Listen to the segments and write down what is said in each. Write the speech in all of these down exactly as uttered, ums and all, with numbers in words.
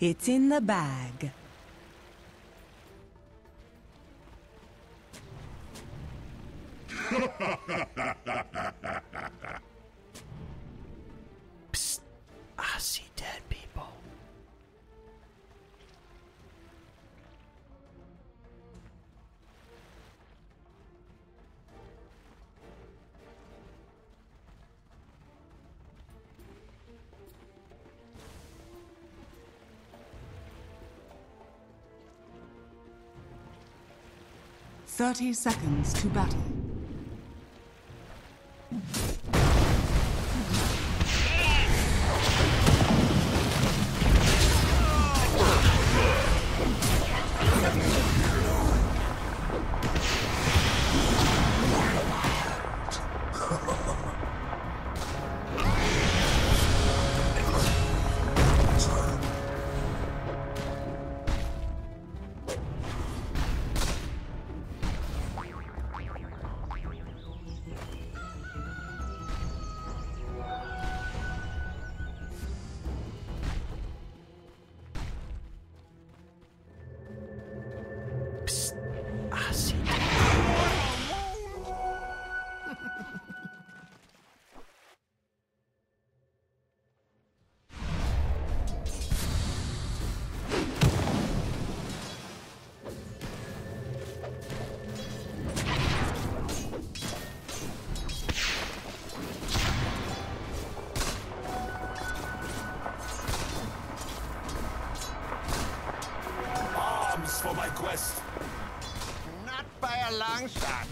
It's in the bag. Psst. I see dead people. Thirty seconds to battle. For my quest. Not by a long shot.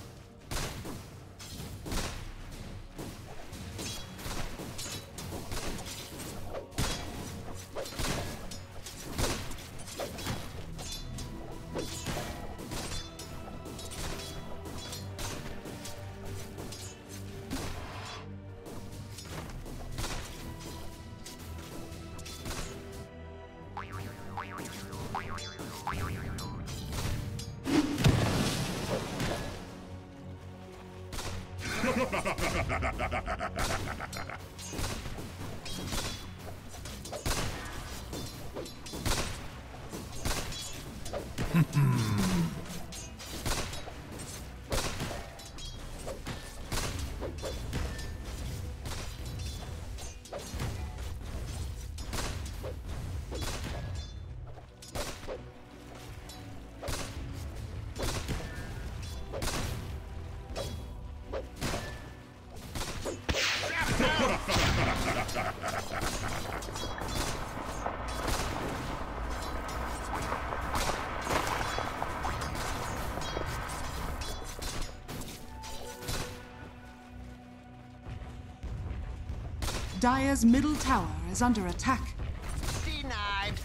Dire's middle tower is under attack. Denied.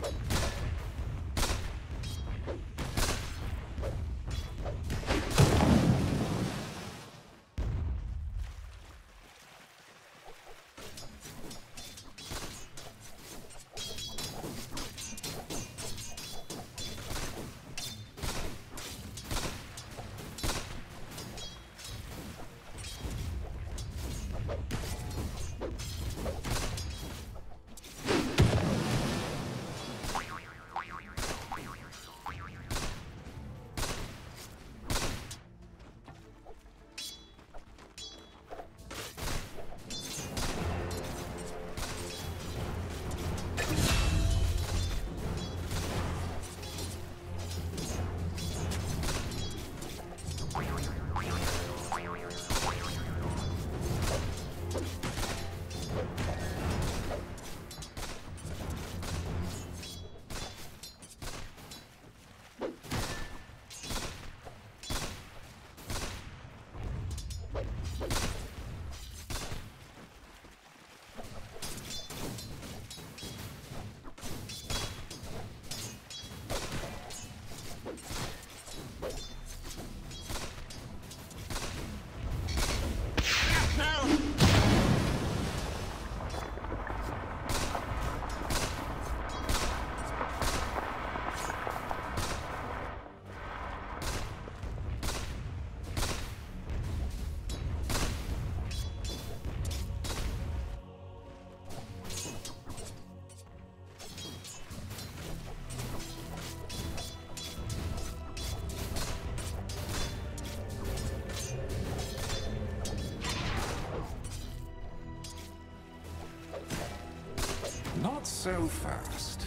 so fast.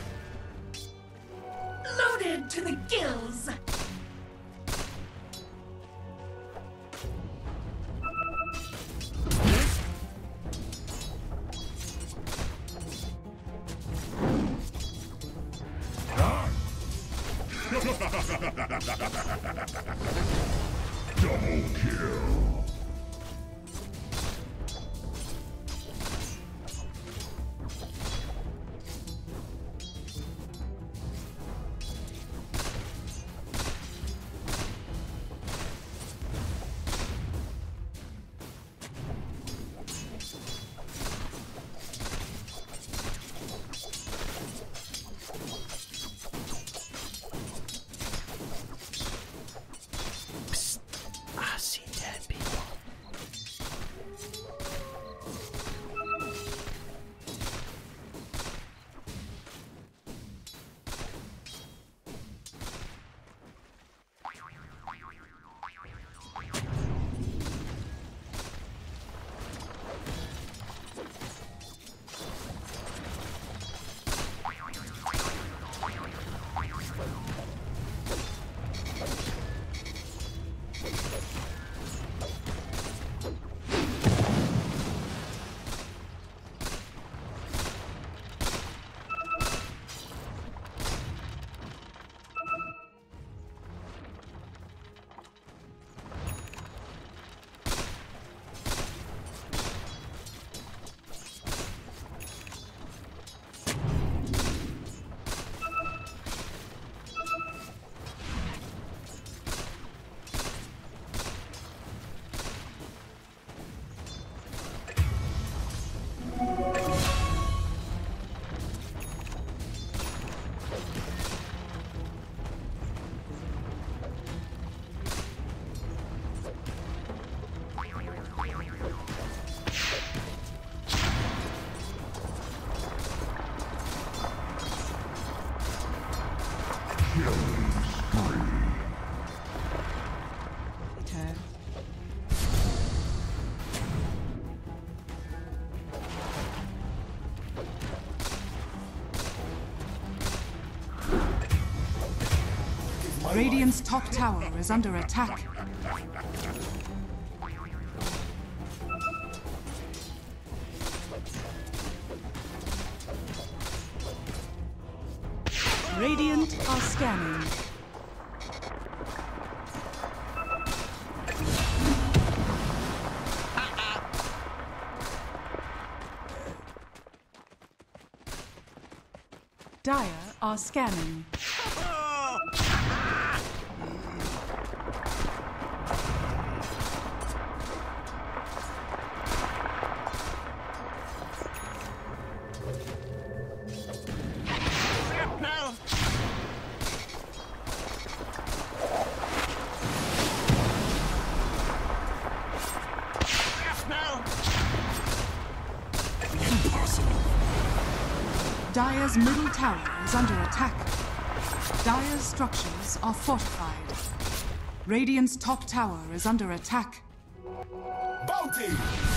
Loaded to the gills! Double kill. I see dead people. Radiant's top tower is under attack. Radiant are scanning. Dire are scanning. Dire's middle tower is under attack. Dire's structures are fortified. Radiant's top tower is under attack. Bounty!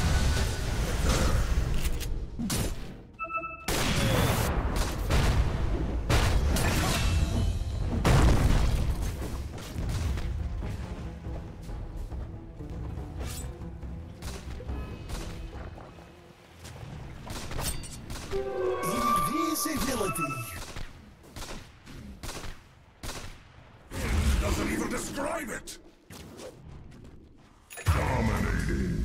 Invisibility. Doesn't even describe it. Dominating.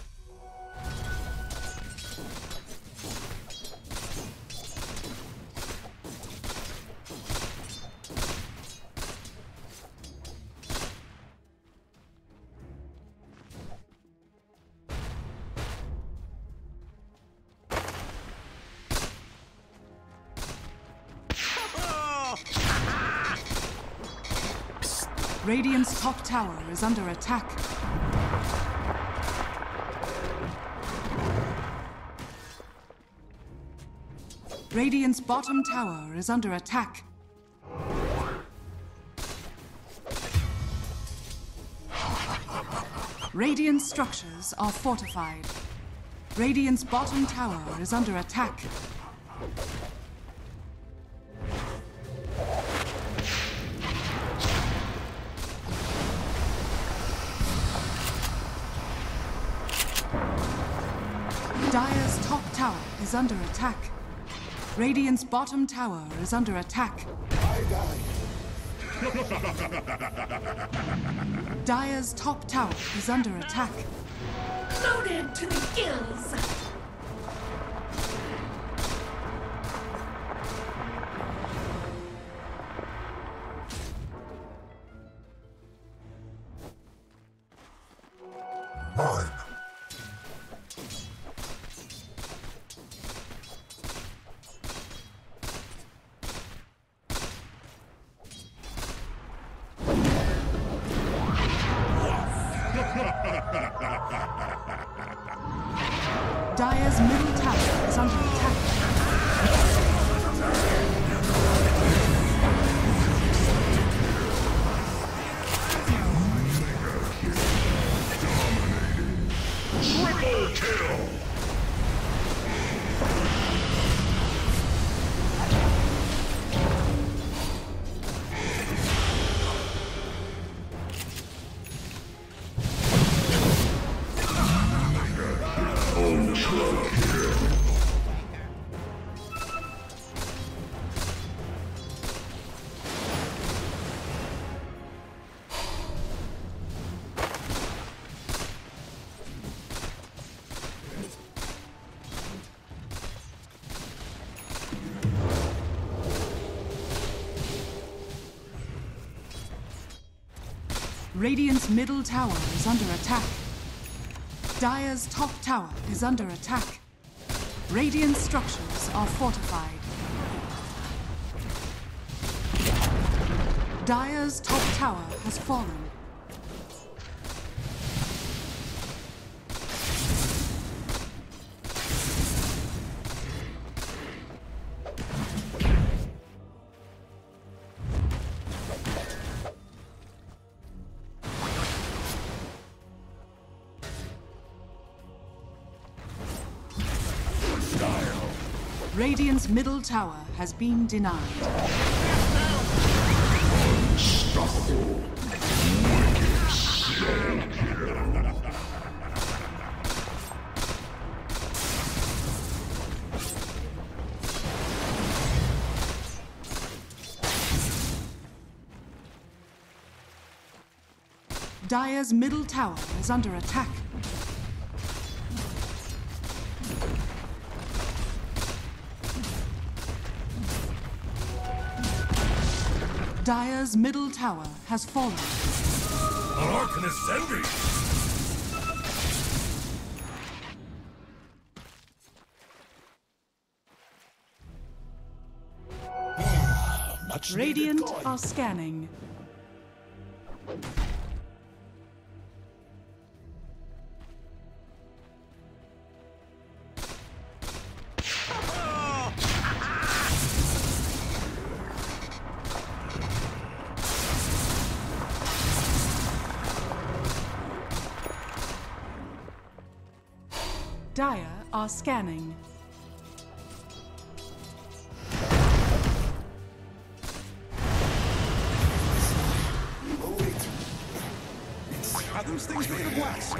Radiant's top tower is under attack. Radiant's bottom tower is under attack. Radiant structures are fortified. Radiant's bottom tower is under attack. Dire's top tower is under attack. Radiant's bottom tower is under attack. I die. Dire's top tower is under attack. Loaded to the gills! Mine. Dire's middle tower is under attack. Triple kill. Radiant's middle tower is under attack. Dire's top tower is under attack. Radiant structures are fortified. Dire's top tower has fallen. Radiant's middle tower has been denied. Unstoppable. Wicked slow kill. Dire's middle tower is under attack. Dire's middle tower has fallen. An Arcanist's envy. Much Radiant needed coin. are scanning. Dire are scanning. Oh, wait. Are those things made of wax?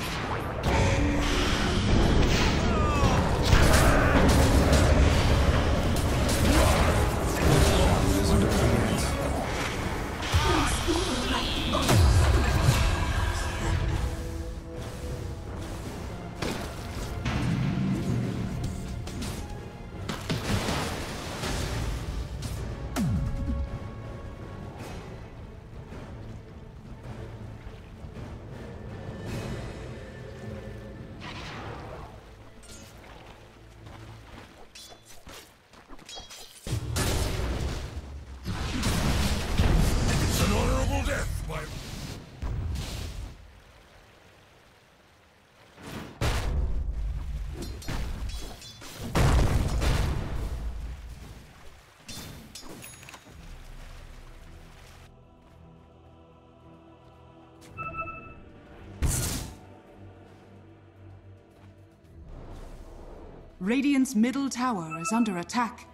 Radiant's middle tower is under attack.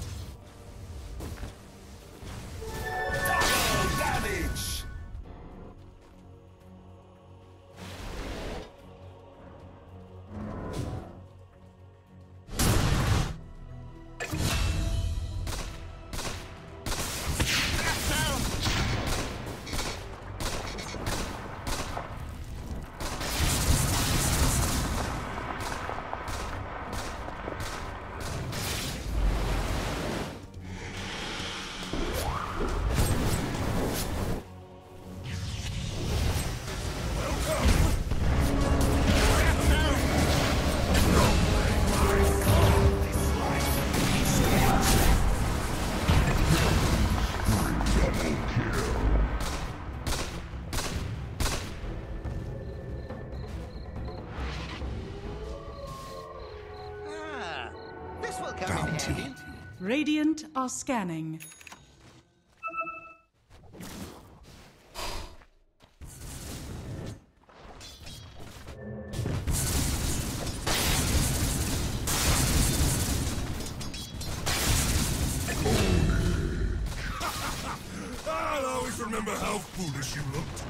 Damage! come in Bounty. handy. Radiant are scanning. I'll always remember how foolish you looked.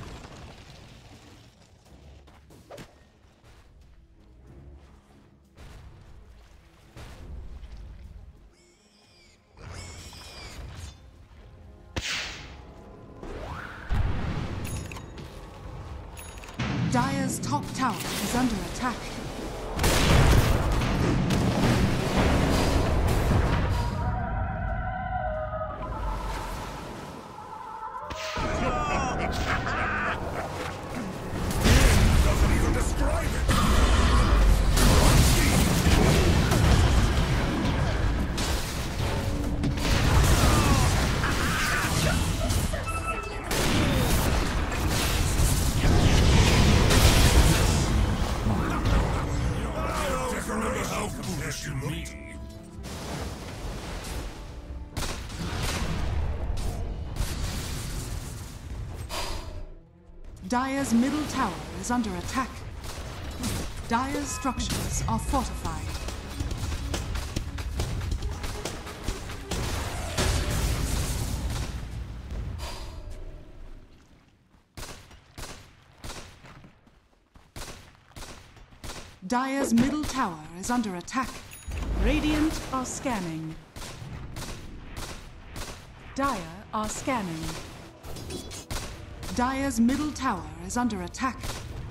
Dire's top tower is under attack. Doesn't even describe it. I'll just remember how foolish you looked. Dire's middle tower is under attack. Dire's structures are fortified. Dire's middle tower is under attack. Radiant are scanning. Dire are scanning. Dire's middle tower is under attack.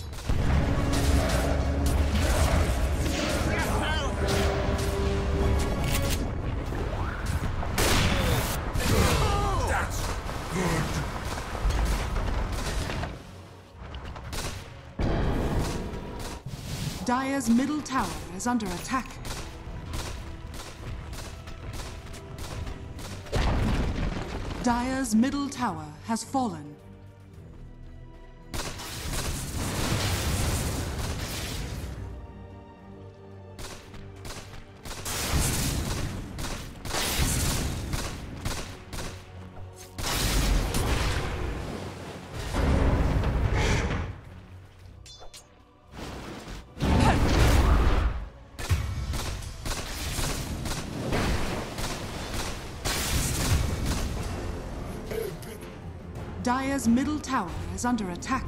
That's good. Dire's middle tower is under attack. Dire's middle tower has fallen. Dire's middle tower is under attack.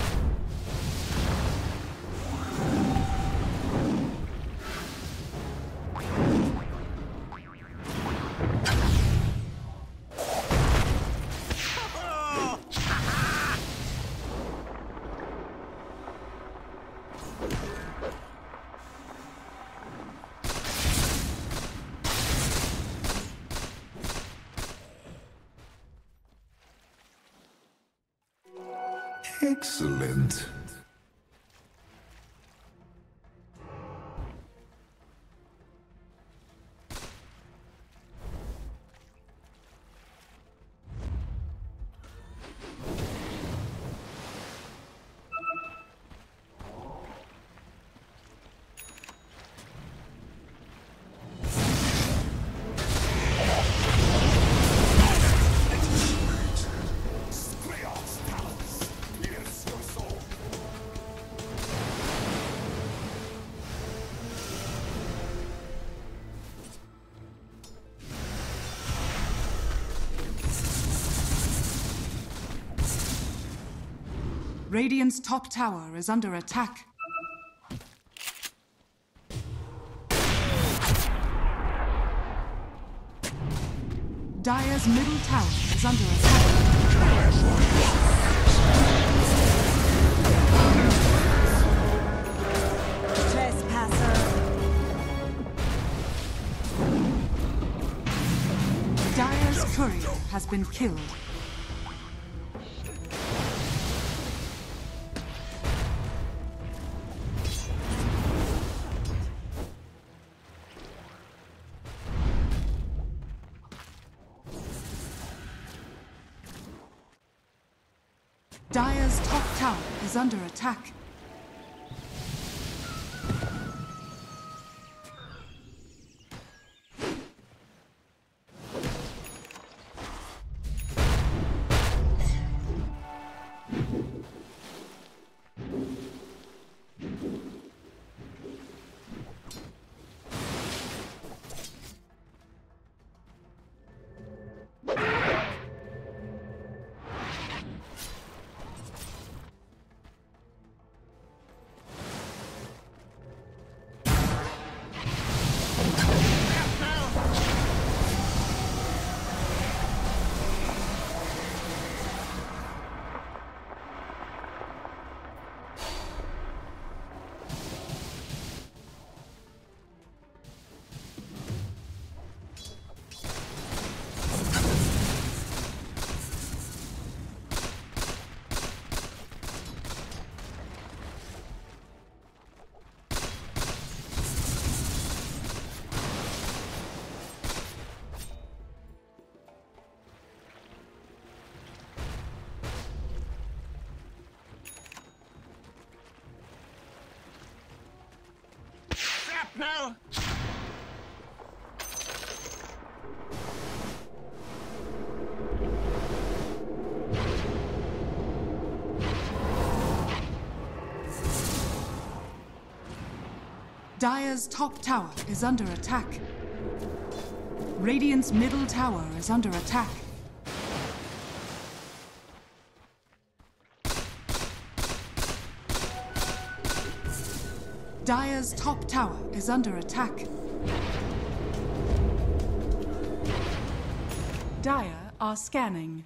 Excellent. Radiant's top tower is under attack. Dire's middle tower is under attack. Dire's courier has been killed. Dire's top tower is under attack. Shrapnel! Dire's top tower is under attack. Radiant's middle tower is under attack. Dire's top tower is under attack. Dire are scanning.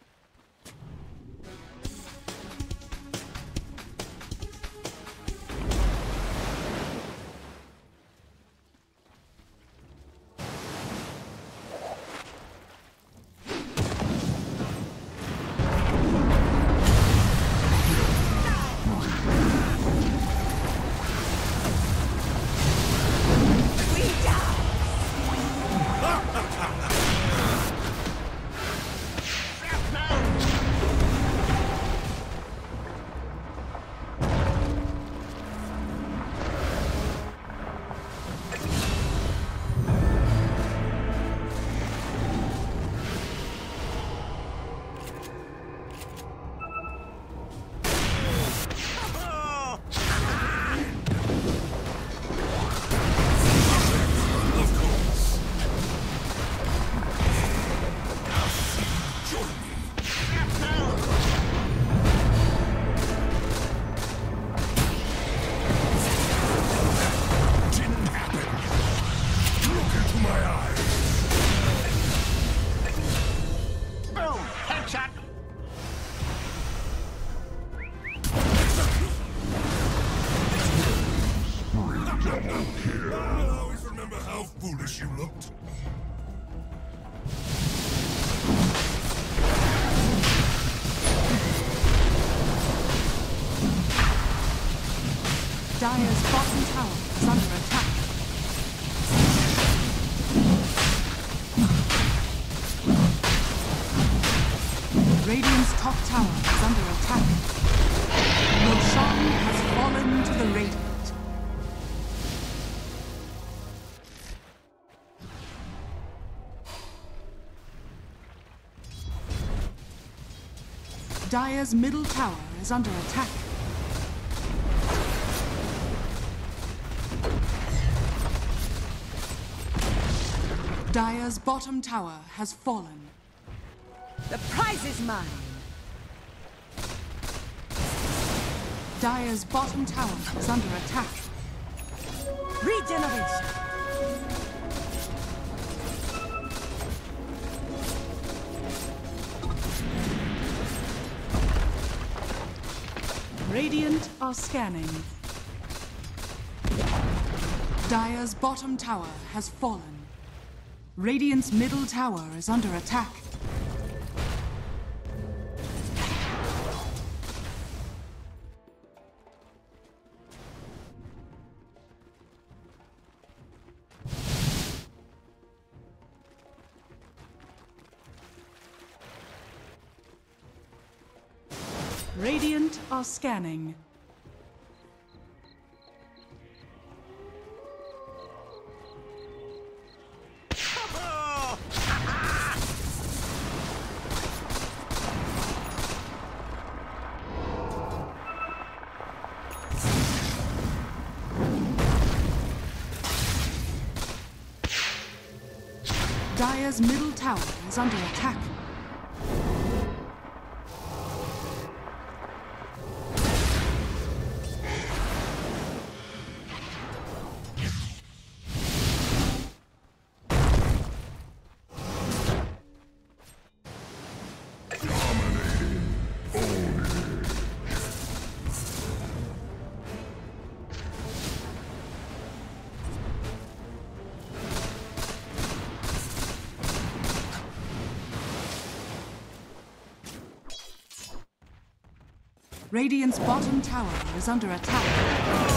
I'll always remember how foolish you looked. Dire's bottom tower is under attack. Radiant's top tower is under attack. Roshan has fallen to the Radiant. Dire's middle tower is under attack. Dire's bottom tower has fallen. The prize is mine. Dire's bottom tower is under attack. Regeneration. Radiant are scanning. Dire's bottom tower has fallen. Radiant's middle tower is under attack. Radiant are scanning. Dire's middle tower is under attack. Radiant's bottom tower is under attack.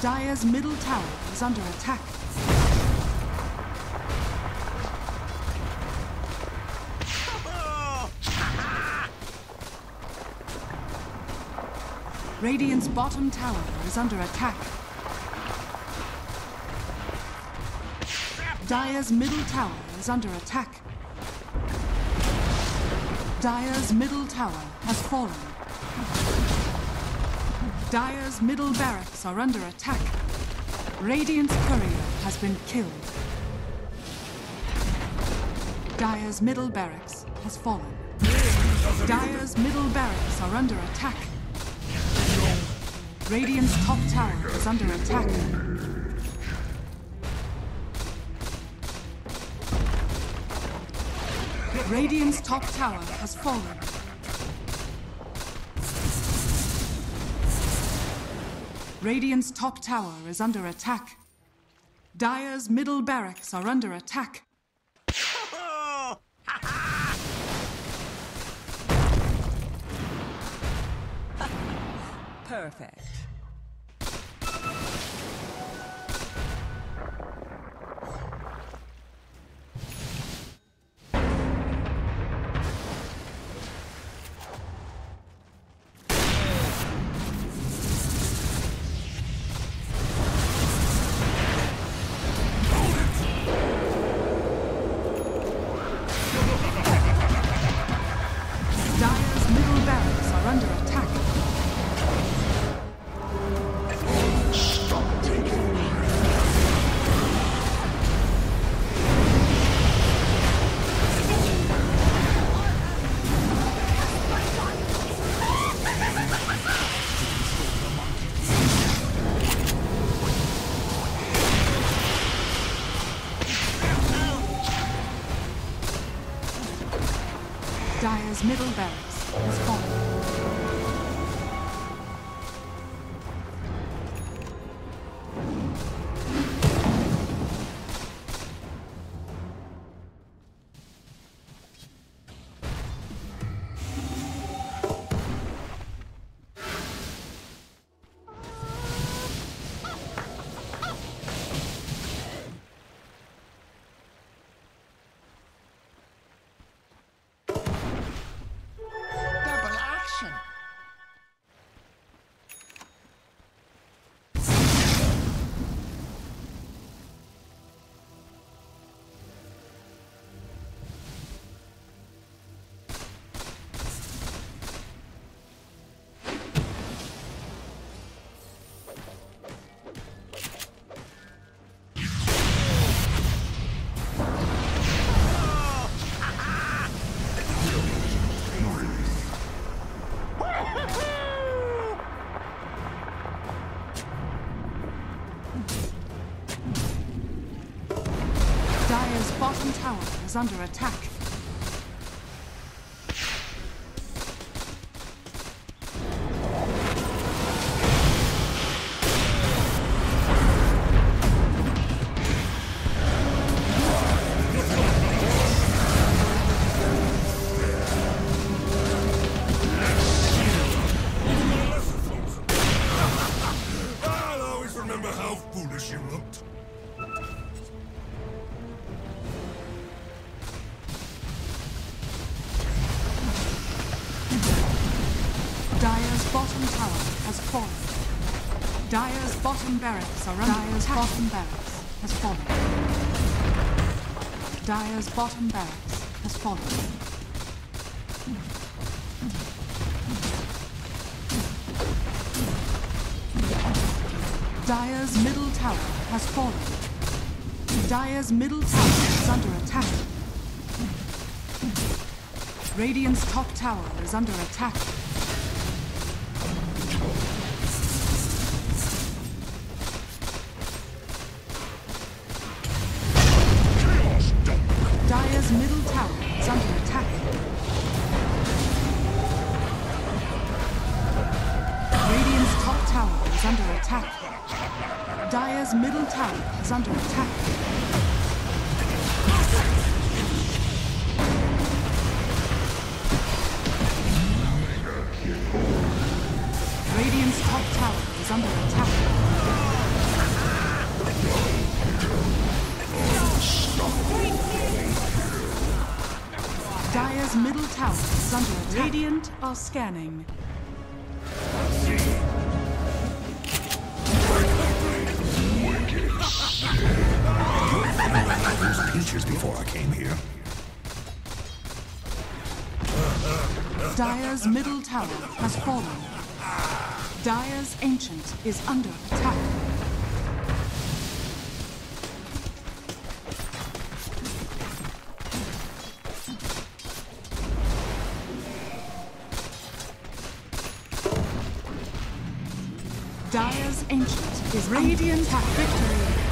Dire's middle tower is under attack. Radiant's bottom tower is under attack. Dire's middle tower is under attack. Dire's middle tower has fallen. Dire's middle barracks are under attack. Radiant's courier has been killed. Dire's middle barracks has fallen. Dire's middle barracks are under attack. Radiant's top tower is under attack. Radiant's top tower has fallen. Radiant's top tower is under attack. Dire's middle barracks are under attack. Perfect. Dire's middle barracks are under attack. Dire's middle barracks has fallen. Double action. Dire's bottom tower is under attack. I'll always remember how foolish you looked. Dire's bottom tower has fallen. Dire's bottom barracks are under Dire's attack. bottom barracks has fallen. Dire's bottom barracks has fallen. Dire's middle tower has fallen. Dire's middle tower is under attack. Radiant's top tower is under attack. Dire's middle tower is under attack. Radiant's top tower is under attack. Dire's middle tower is under attack. Radiant's top tower is under attack. Dire's middle tower is under attack. Radiant are scanning. Those peaches before I came here. Dire's middle tower has fallen. Dire's ancient is under attack. Dire's ancient is radiant at victory.